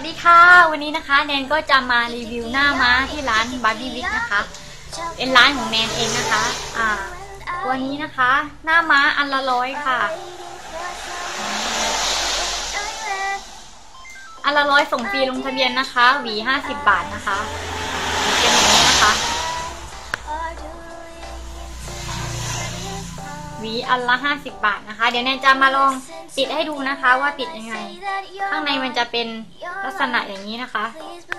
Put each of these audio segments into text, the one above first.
ดีค่ะวันนี้นะคะแนนก็จะมารีวิวหน้าม้าที่ร้านบาร์บี้วิกนะคะเป็นร้านของแนนเองนะคะตัวนี้นะคะหน้าม้าอันละ100ค่ะอันละ100ส่งฟรีลงทะเบียนนะคะหวี50 บาทนะคะเป็นอย่างนี้นะคะหวีอันละ50 บาทนะคะเดี๋ยวแนนจะมาลองติดให้ดูนะคะว่าติดยังไงข้างในมันจะเป็นลักษณะอย่างนี้นะคะ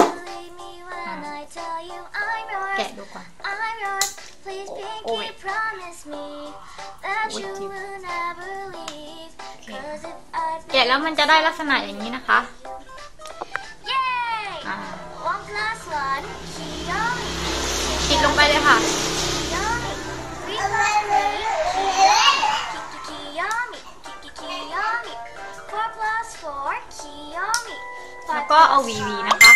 แกะดูก่อนโอ้ยแกะแล้วมันจะได้ลักษณะอย่างนี้นะคะติดลงไปเลยค่ะแล้วก็เอาหวีนะคะ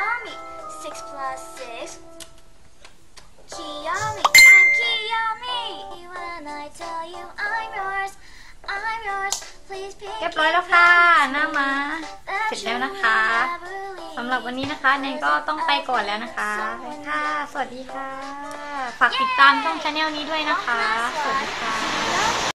เรียบร้อยแล้วค่ะหน้าม้าเสร็จแล้วนะคะสำหรับวันนี้นะคะแนนก็ต้องไปก่อนแล้วนะคะไปค่ะสวัสดีค่ะฝากติดตามช่องชาแนลนี้ด้วยนะคะสวัสดีค่ะ